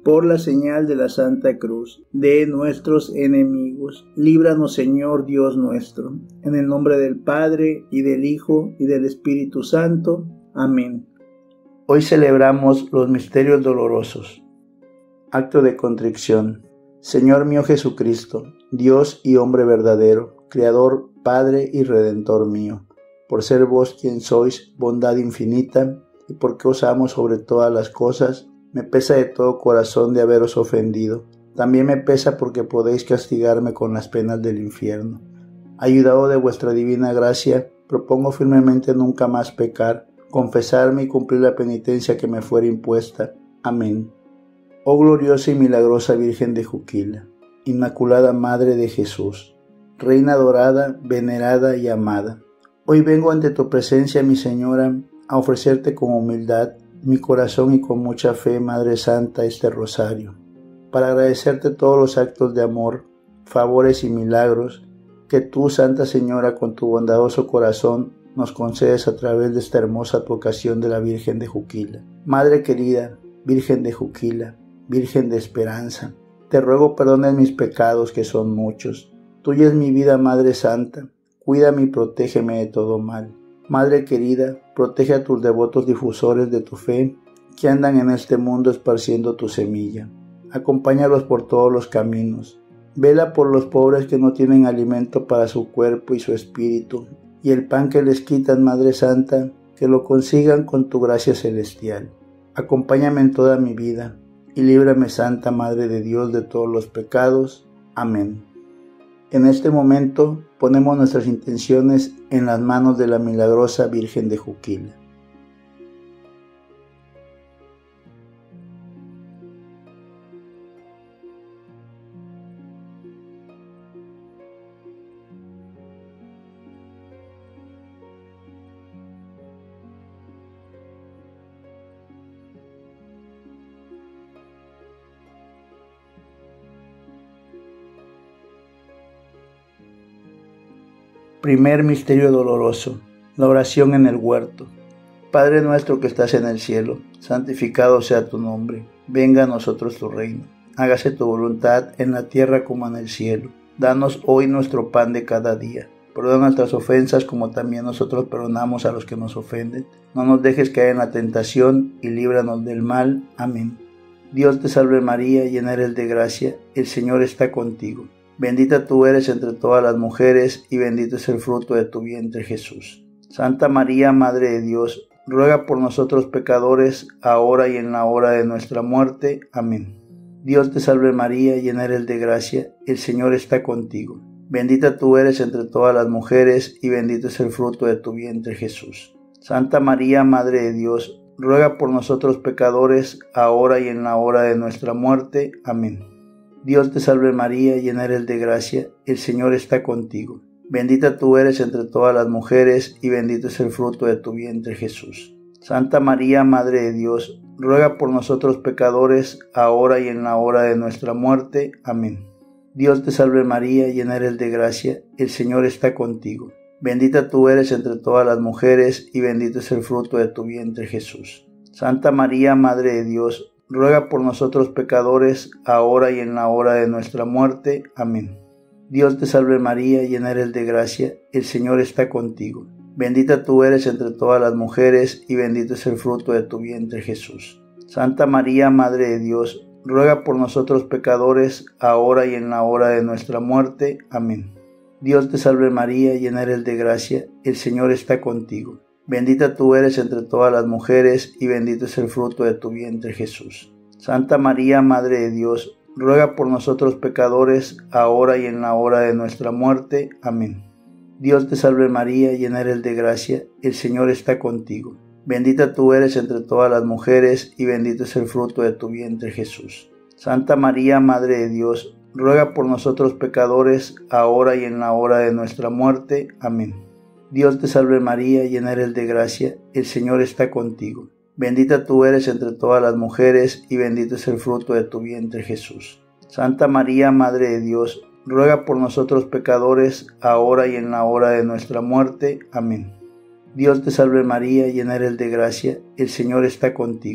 por la señal de la Santa Cruz, de nuestros enemigos. Líbranos, Señor Dios nuestro, en el nombre del Padre, y del Hijo, y del Espíritu Santo. Amén. Hoy celebramos los misterios dolorosos. Acto de contrición. Señor mío Jesucristo, Dios y hombre verdadero, Creador, Padre y Redentor mío, por ser vos quien sois, bondad infinita, y porque os amo sobre todas las cosas, me pesa de todo corazón de haberos ofendido. También me pesa porque podéis castigarme con las penas del infierno. Ayudado de vuestra divina gracia, propongo firmemente nunca más pecar, confesarme y cumplir la penitencia que me fuera impuesta. Amén. Oh gloriosa y milagrosa Virgen de Juquila, Inmaculada Madre de Jesús, Reina adorada, venerada y amada, hoy vengo ante tu presencia, mi Señora, a ofrecerte con humildad mi corazón y con mucha fe, Madre Santa, este rosario, para agradecerte todos los actos de amor, favores y milagros que tú, Santa Señora, con tu bondadoso corazón, nos concedes a través de esta hermosa advocación de la Virgen de Juquila. Madre querida, Virgen de Juquila, Virgen de esperanza, te ruego perdones mis pecados, que son muchos. Tuya es mi vida, Madre Santa, cuídame y protégeme de todo mal. Madre querida, protege a tus devotos difusores de tu fe, que andan en este mundo esparciendo tu semilla. Acompáñalos por todos los caminos. Vela por los pobres que no tienen alimento para su cuerpo y su espíritu, y el pan que les quitan, Madre Santa, que lo consigan con tu gracia celestial. Acompáñame en toda mi vida, y líbrame, Santa Madre de Dios, de todos los pecados. Amén. En este momento ponemos nuestras intenciones en las manos de la milagrosa Virgen de Juquila. Primer misterio doloroso, la oración en el huerto. Padre nuestro que estás en el cielo, santificado sea tu nombre. Venga a nosotros tu reino. Hágase tu voluntad en la tierra como en el cielo. Danos hoy nuestro pan de cada día. Perdona nuestras ofensas como también nosotros perdonamos a los que nos ofenden. No nos dejes caer en la tentación y líbranos del mal. Amén. Dios te salve María, llena eres de gracia, el Señor está contigo. Bendita tú eres entre todas las mujeres, y bendito es el fruto de tu vientre, Jesús. Santa María, Madre de Dios, ruega por nosotros pecadores, ahora y en la hora de nuestra muerte. Amén. Dios te salve María, llena eres de gracia, el Señor está contigo. Bendita tú eres entre todas las mujeres, y bendito es el fruto de tu vientre, Jesús. Santa María, Madre de Dios, ruega por nosotros pecadores, ahora y en la hora de nuestra muerte. Amén. Dios te salve María, llena eres de gracia, el Señor está contigo. Bendita tú eres entre todas las mujeres, y bendito es el fruto de tu vientre, Jesús. Santa María, Madre de Dios, ruega por nosotros pecadores, ahora y en la hora de nuestra muerte. Amén. Dios te salve María, llena eres de gracia, el Señor está contigo. Bendita tú eres entre todas las mujeres, y bendito es el fruto de tu vientre, Jesús. Santa María, Madre de Dios, ruega por nosotros pecadores, ahora y en la hora de nuestra muerte. Amén. Dios te salve María, llena eres de gracia, el Señor está contigo. Bendita tú eres entre todas las mujeres, y bendito es el fruto de tu vientre, Jesús. Santa María, Madre de Dios, ruega por nosotros pecadores, ahora y en la hora de nuestra muerte. Amén. Dios te salve María, llena eres de gracia, el Señor está contigo. Bendita tú eres entre todas las mujeres, y bendito es el fruto de tu vientre, Jesús. Santa María, Madre de Dios, ruega por nosotros pecadores, ahora y en la hora de nuestra muerte. Amén. Dios te salve María, llena eres de gracia, el Señor está contigo. Bendita tú eres entre todas las mujeres, y bendito es el fruto de tu vientre, Jesús. Santa María, Madre de Dios, ruega por nosotros pecadores, ahora y en la hora de nuestra muerte. Amén. Dios te salve María, llena eres de gracia, el Señor está contigo. Bendita tú eres entre todas las mujeres, y bendito es el fruto de tu vientre, Jesús. Santa María, Madre de Dios, ruega por nosotros pecadores, ahora y en la hora de nuestra muerte. Amén. Dios te salve María, llena eres de gracia, el Señor está contigo.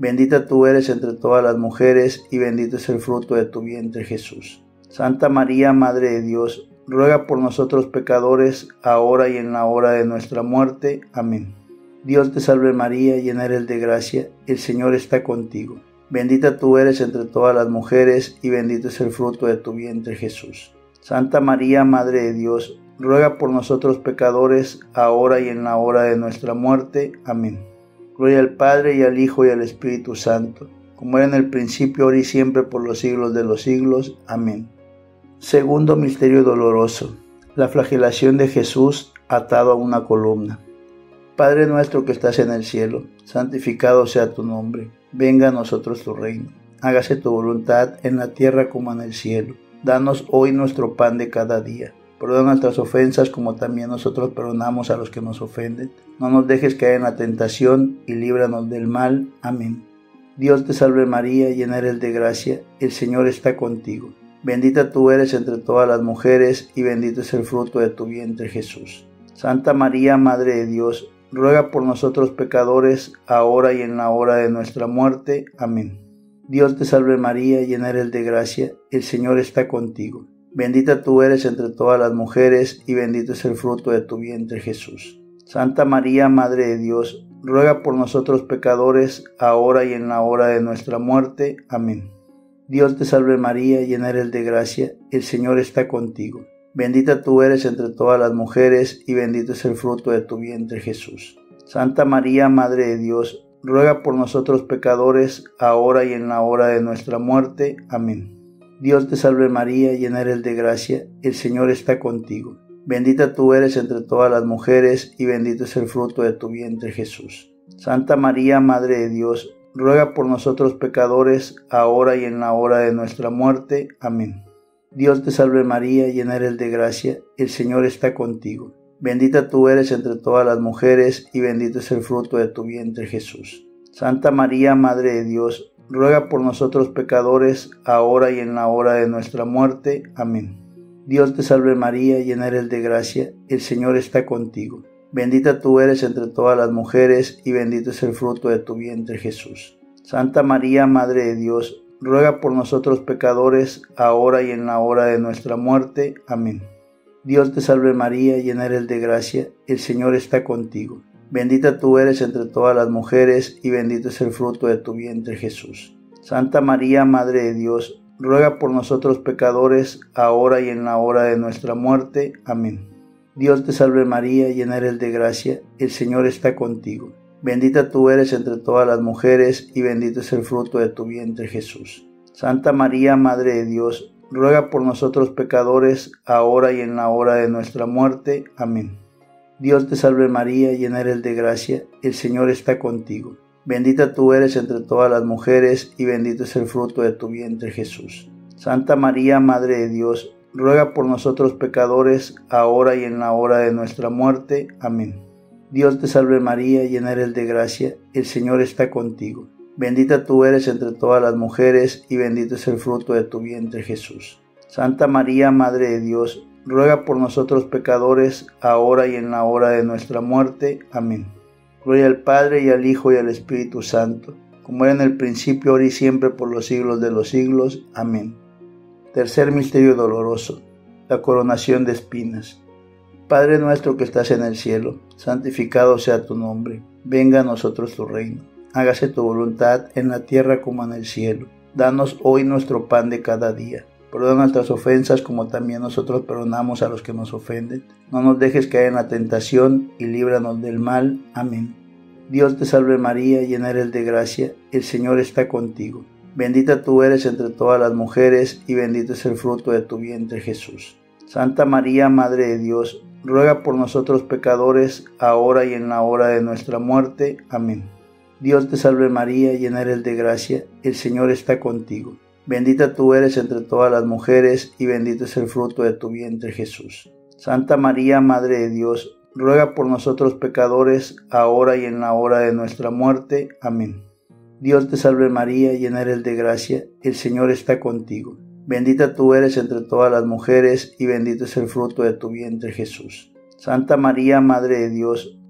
Bendita tú eres entre todas las mujeres, y bendito es el fruto de tu vientre, Jesús. Santa María, Madre de Dios, ruega por nosotros pecadores, ahora y en la hora de nuestra muerte. Amén. Dios te salve María, llena eres de gracia, el Señor está contigo. Bendita tú eres entre todas las mujeres, y bendito es el fruto de tu vientre, Jesús. Santa María, Madre de Dios, ruega por nosotros pecadores, ahora y en la hora de nuestra muerte. Amén. Gloria al Padre, y al Hijo, y al Espíritu Santo, como era en el principio, ahora y siempre, por los siglos de los siglos. Amén. Segundo misterio doloroso: la flagelación de Jesús atado a una columna. Padre nuestro que estás en el cielo, santificado sea tu nombre. Venga a nosotros tu reino. Hágase tu voluntad en la tierra como en el cielo. Danos hoy nuestro pan de cada día. Perdona nuestras ofensas como también nosotros perdonamos a los que nos ofenden. No nos dejes caer en la tentación y líbranos del mal. Amén. Dios te salve María, llena eres de gracia, el Señor está contigo. Bendita tú eres entre todas las mujeres, y bendito es el fruto de tu vientre, Jesús. Santa María, Madre de Dios, ruega por nosotros pecadores, ahora y en la hora de nuestra muerte. Amén. Dios te salve María, llena eres de gracia, el Señor está contigo. Bendita tú eres entre todas las mujeres, y bendito es el fruto de tu vientre, Jesús. Santa María, Madre de Dios, ruega por nosotros pecadores, ahora y en la hora de nuestra muerte. Amén. Dios te salve María, llena eres de gracia, el Señor está contigo. Bendita tú eres entre todas las mujeres, y bendito es el fruto de tu vientre, Jesús. Santa María, Madre de Dios, ruega por nosotros pecadores, ahora y en la hora de nuestra muerte. Amén. Dios te salve María, llena eres de gracia, el Señor está contigo. Bendita tú eres entre todas las mujeres, y bendito es el fruto de tu vientre, Jesús. Santa María, Madre de Dios, ruega por nosotros pecadores, ahora y en la hora de nuestra muerte. Amén. Dios te salve María, llena eres de gracia, el Señor está contigo. Bendita tú eres entre todas las mujeres, y bendito es el fruto de tu vientre, Jesús. Santa María, Madre de Dios, ruega por nosotros pecadores, ahora y en la hora de nuestra muerte. Amén. Dios te salve María, llena eres de gracia, el Señor está contigo. Bendita tú eres entre todas las mujeres, y bendito es el fruto de tu vientre, Jesús. Santa María, Madre de Dios, ruega por nosotros pecadores, ahora y en la hora de nuestra muerte. Amén. Dios te salve María, llena eres de gracia, el Señor está contigo. Bendita tú eres entre todas las mujeres, y bendito es el fruto de tu vientre, Jesús. Santa María, Madre de Dios, ruega por nosotros pecadores, ahora y en la hora de nuestra muerte. Amén. Dios te salve María, llena eres de gracia, el Señor está contigo. Bendita tú eres entre todas las mujeres, y bendito es el fruto de tu vientre, Jesús. Santa María, Madre de Dios, ruega por nosotros pecadores, ahora y en la hora de nuestra muerte. Amén. Dios te salve María, llena eres de gracia, el Señor está contigo. Bendita tú eres entre todas las mujeres, y bendito es el fruto de tu vientre, Jesús. Santa María, Madre de Dios, ruega por nosotros pecadores, ahora y en la hora de nuestra muerte. Amén. Dios te salve María, llena eres de gracia, el Señor está contigo. Bendita tú eres entre todas las mujeres, y bendito es el fruto de tu vientre, Jesús. Santa María, Madre de Dios, ruega por nosotros pecadores, ahora y en la hora de nuestra muerte. Amén. Gloria al Padre, y al Hijo, y al Espíritu Santo, como era en el principio, ahora y siempre, por los siglos de los siglos. Amén. Tercer misterio doloroso: la coronación de espinas. Padre nuestro que estás en el cielo, santificado sea tu nombre. Venga a nosotros tu reino. Hágase tu voluntad en la tierra como en el cielo. Danos hoy nuestro pan de cada día. Perdona nuestras ofensas como también nosotros perdonamos a los que nos ofenden. No nos dejes caer en la tentación y líbranos del mal. Amén. Dios te salve María, llena eres de gracia, el Señor está contigo. Bendita tú eres entre todas las mujeres, y bendito es el fruto de tu vientre, Jesús. Santa María, Madre de Dios, ruega por nosotros pecadores, ahora y en la hora de nuestra muerte. Amén. Dios te salve María, llena eres de gracia, el Señor está contigo. Bendita tú eres entre todas las mujeres, y bendito es el fruto de tu vientre, Jesús. Santa María, Madre de Dios, ruega por nosotros pecadores, ahora y en la hora de nuestra muerte. Amén. Dios te salve María, llena eres de gracia, el Señor está contigo. Bendita tú eres entre todas las mujeres, y bendito es el fruto de tu vientre, Jesús. Santa María, Madre de Dios,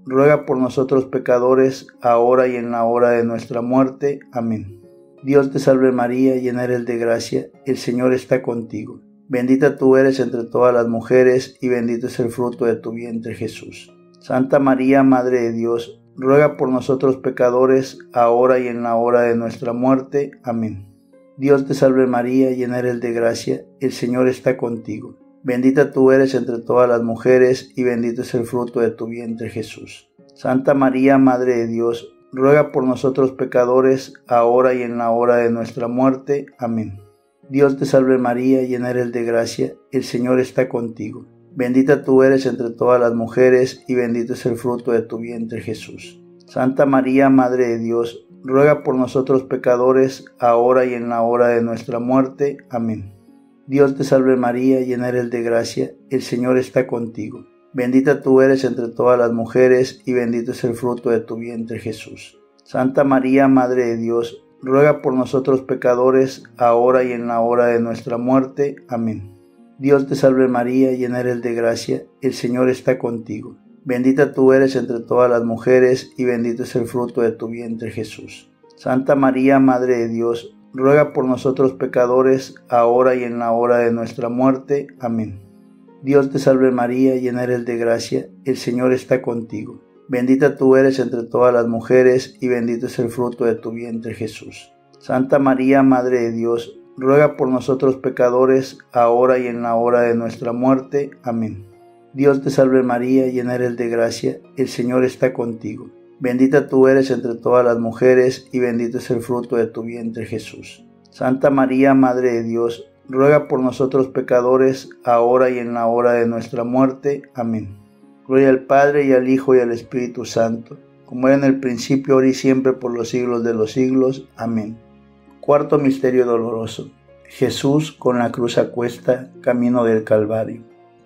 ruega por nosotros pecadores, ahora y en la hora de nuestra muerte. Amén. Dios te salve María, llena eres de gracia, el Señor está contigo. Bendita tú eres entre todas las mujeres, y bendito es el fruto de tu vientre, Jesús. Santa María, Madre de Dios, ruega por nosotros pecadores, ahora y en la hora de nuestra muerte. Amén. Dios te salve María, llena eres de gracia, el Señor está contigo. Bendita tú eres entre todas las mujeres, y bendito es el fruto de tu vientre, Jesús. Santa María, Madre de Dios, ruega por nosotros pecadores, ahora y en la hora de nuestra muerte. Amén. Dios te salve María, llena eres de gracia, el Señor está contigo. Bendita tú eres entre todas las mujeres, y bendito es el fruto de tu vientre, Jesús. Santa María, Madre de Dios, ruega por nosotros pecadores, ahora y en la hora de nuestra muerte. Amén. Dios te salve María, llena eres de gracia, el Señor está contigo. Bendita tú eres entre todas las mujeres, y bendito es el fruto de tu vientre, Jesús. Santa María, Madre de Dios, ruega por nosotros pecadores, ahora y en la hora de nuestra muerte. Amén. Dios te salve María, llena eres de gracia, el Señor está contigo. Bendita tú eres entre todas las mujeres, y bendito es el fruto de tu vientre, Jesús. Santa María, Madre de Dios, ruega por nosotros pecadores, ahora y en la hora de nuestra muerte. Amén. Dios te salve María, llena eres de gracia, el Señor está contigo. Bendita tú eres entre todas las mujeres, y bendito es el fruto de tu vientre, Jesús. Santa María, Madre de Dios, ruega por nosotros pecadores, ahora y en la hora de nuestra muerte. Amén. Dios te salve María, llena eres de gracia, el Señor está contigo. Bendita tú eres entre todas las mujeres, y bendito es el fruto de tu vientre, Jesús. Santa María, Madre de Dios, ruega por nosotros pecadores, ahora y en la hora de nuestra muerte. Amén. Gloria al Padre, y al Hijo, y al Espíritu Santo, como era en el principio, ahora y siempre, por los siglos de los siglos. Amén. Cuarto misterio doloroso. Jesús con la cruz a cuesta, camino del Calvario.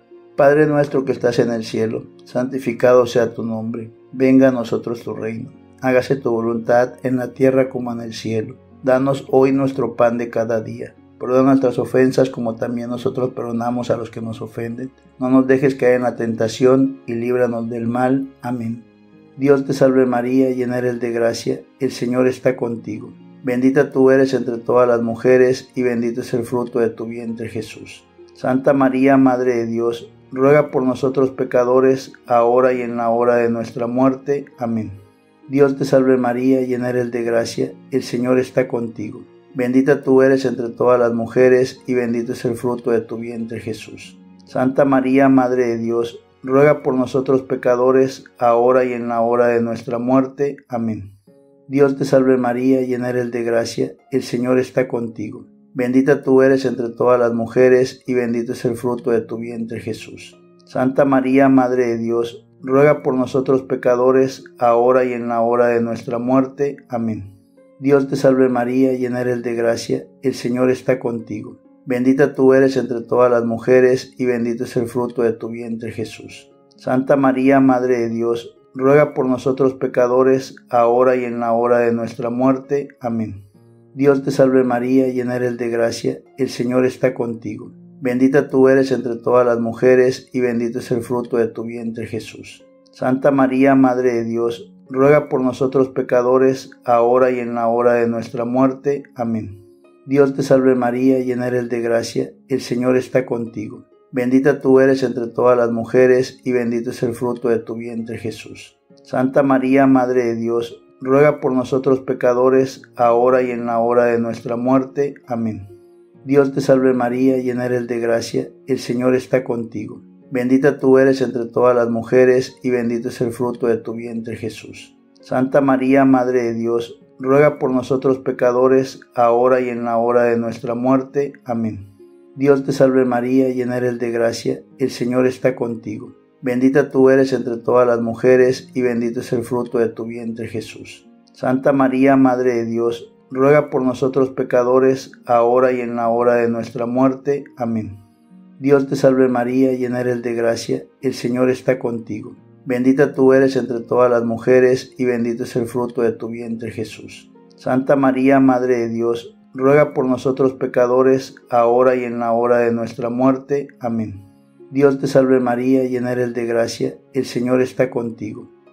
Padre nuestro que estás en el cielo, santificado sea tu nombre. Venga a nosotros tu reino. Hágase tu voluntad en la tierra como en el cielo. Danos hoy nuestro pan de cada día. Perdona nuestras ofensas como también nosotros perdonamos a los que nos ofenden. No nos dejes caer en la tentación y líbranos del mal. Amén. Dios te salve María, llena eres de gracia, el Señor está contigo. Bendita tú eres entre todas las mujeres, y bendito es el fruto de tu vientre, Jesús. Santa María, Madre de Dios, ruega por nosotros pecadores, ahora y en la hora de nuestra muerte. Amén. Dios te salve María, llena eres de gracia, el Señor está contigo. Bendita tú eres entre todas las mujeres, y bendito es el fruto de tu vientre, Jesús. Santa María, Madre de Dios, ruega por nosotros pecadores, ahora y en la hora de nuestra muerte. Amén. Dios te salve María, llena eres de gracia, el Señor está contigo. Bendita tú eres entre todas las mujeres, y bendito es el fruto de tu vientre, Jesús. Santa María, Madre de Dios, ruega por nosotros pecadores, ahora y en la hora de nuestra muerte. Amén. Dios te salve María, llena eres de gracia, el Señor está contigo. Bendita tú eres entre todas las mujeres, y bendito es el fruto de tu vientre, Jesús. Santa María, Madre de Dios, ruega por nosotros pecadores, ahora y en la hora de nuestra muerte. Amén. Dios te salve María, llena eres de gracia, el Señor está contigo. Bendita tú eres entre todas las mujeres, y bendito es el fruto de tu vientre, Jesús. Santa María, Madre de Dios, ruega por nosotros pecadores, ahora y en la hora de nuestra muerte. Amén. Dios te salve María, llena eres de gracia, el Señor está contigo. Bendita tú eres entre todas las mujeres, y bendito es el fruto de tu vientre, Jesús. Santa María, Madre de Dios, ruega por nosotros pecadores, ahora y en la hora de nuestra muerte. Amén. Dios te salve María, llena eres de gracia, el Señor está contigo. Bendita tú eres entre todas las mujeres, y bendito es el fruto de tu vientre, Jesús. Santa María, Madre de Dios, ruega por nosotros pecadores, ahora y en la hora de nuestra muerte. Amén. Dios te salve María, llena eres de gracia, el Señor está contigo. Bendita tú eres entre todas las mujeres, y bendito es el fruto de tu vientre, Jesús. Santa María, Madre de Dios, ruega por nosotros pecadores, ahora y en la hora de nuestra muerte. Amén. Dios te salve María, llena eres de gracia, el Señor está contigo. Bendita tú eres entre todas las mujeres, y bendito es el fruto de tu vientre, Jesús. Santa María, Madre de Dios, ruega por nosotros pecadores, ahora y en la hora de nuestra muerte. Amén. Dios te salve María, llena eres de gracia, el Señor está contigo.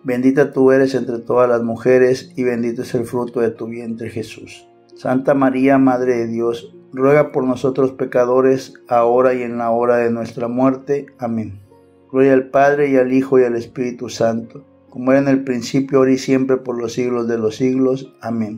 Bendita tú eres entre todas las mujeres, y bendito es el fruto de tu vientre, Jesús. Santa María, Madre de Dios, ruega por nosotros pecadores, ahora y en la hora de nuestra muerte. Amén. Gloria al Padre, y al Hijo, y al Espíritu Santo, como era en el principio, ahora y siempre, por los siglos de los siglos. Amén.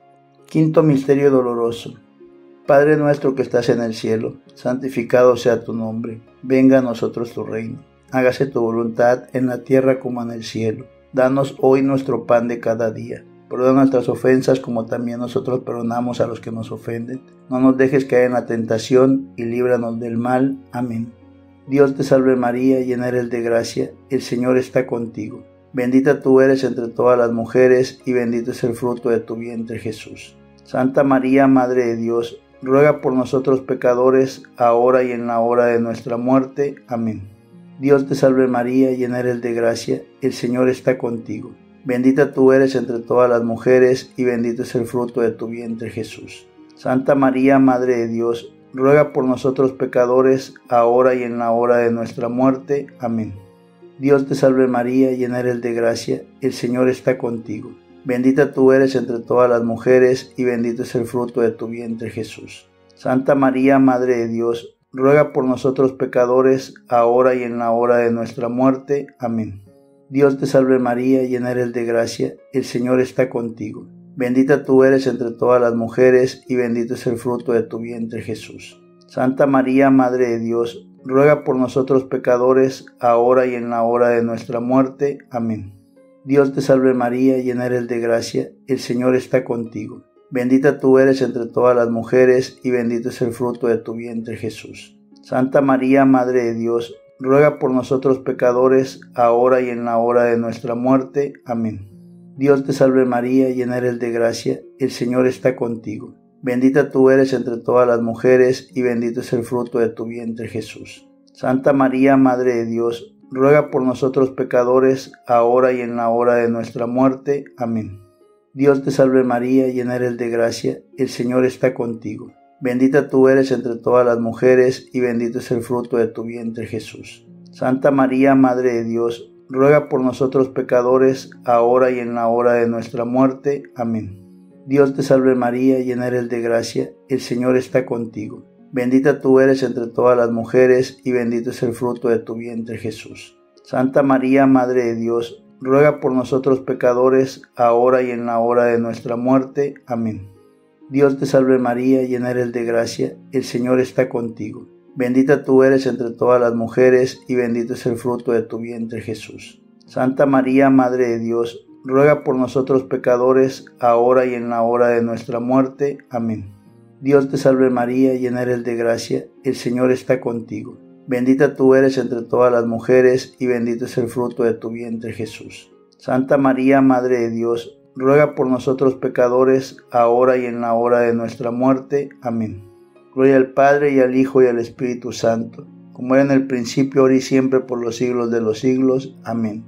Quinto misterio doloroso. Padre nuestro que estás en el cielo, santificado sea tu nombre. Venga a nosotros tu reino. Hágase tu voluntad en la tierra como en el cielo. Danos hoy nuestro pan de cada día. Perdona nuestras ofensas como también nosotros perdonamos a los que nos ofenden. No nos dejes caer en la tentación y líbranos del mal. Amén. Dios te salve María, llena eres de gracia, el Señor está contigo. Bendita tú eres entre todas las mujeres, y bendito es el fruto de tu vientre, Jesús. Santa María, Madre de Dios, ruega por nosotros pecadores, ahora y en la hora de nuestra muerte. Amén. Dios te salve María, llena eres de gracia, el Señor está contigo. Bendita tú eres entre todas las mujeres, y bendito es el fruto de tu vientre, Jesús. Santa María, Madre de Dios, ruega por nosotros pecadores, ahora y en la hora de nuestra muerte. Amén. Dios te salve María, llena eres de gracia, el Señor está contigo. Bendita tú eres entre todas las mujeres, y bendito es el fruto de tu vientre, Jesús. Santa María, Madre de Dios, ruega por nosotros pecadores, ahora y en la hora de nuestra muerte. Amén. Dios te salve María, llena eres de gracia, el Señor está contigo. Bendita tú eres entre todas las mujeres, y bendito es el fruto de tu vientre, Jesús. Santa María, Madre de Dios, ruega por nosotros pecadores, ahora y en la hora de nuestra muerte. Amén. Dios te salve María, llena eres de gracia, el Señor está contigo. Bendita tú eres entre todas las mujeres, y bendito es el fruto de tu vientre, Jesús. Santa María, Madre de Dios, ruega por nosotros pecadores, ahora y en la hora de nuestra muerte. Amén. Dios te salve María, llena eres de gracia, el Señor está contigo. Bendita tú eres entre todas las mujeres, y bendito es el fruto de tu vientre, Jesús. Santa María, Madre de Dios, ruega por nosotros pecadores, ahora y en la hora de nuestra muerte. Amén. Dios te salve María, llena eres de gracia, el Señor está contigo. Bendita tú eres entre todas las mujeres, y bendito es el fruto de tu vientre, Jesús. Santa María, Madre de Dios, ruega por nosotros pecadores, ahora y en la hora de nuestra muerte. Amén. Dios te salve María, llena eres de gracia, el Señor está contigo. Bendita tú eres entre todas las mujeres, y bendito es el fruto de tu vientre, Jesús. Santa María, Madre de Dios, ruega por nosotros pecadores, ahora y en la hora de nuestra muerte. Amén. Dios te salve María, llena eres de gracia, el Señor está contigo. Bendita tú eres entre todas las mujeres, y bendito es el fruto de tu vientre, Jesús. Santa María, Madre de Dios, ruega por nosotros pecadores, ahora y en la hora de nuestra muerte. Amén. Dios te salve María, llena eres de gracia, el Señor está contigo. Bendita tú eres entre todas las mujeres, y bendito es el fruto de tu vientre, Jesús. Santa María, Madre de Dios, ruega por nosotros pecadores, ahora y en la hora de nuestra muerte. Amén. Gloria al Padre, y al Hijo, y al Espíritu Santo, como era en el principio, ahora y siempre, por los siglos de los siglos. Amén.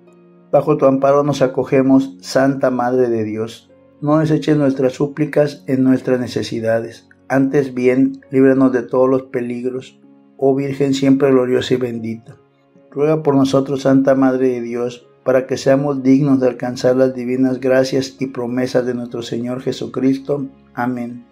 Bajo tu amparo nos acogemos, Santa Madre de Dios. No deseches nuestras súplicas en nuestras necesidades. Antes bien, líbranos de todos los peligros, oh Virgen siempre gloriosa y bendita. Ruega por nosotros, Santa Madre de Dios, para que seamos dignos de alcanzar las divinas gracias y promesas de nuestro Señor Jesucristo. Amén.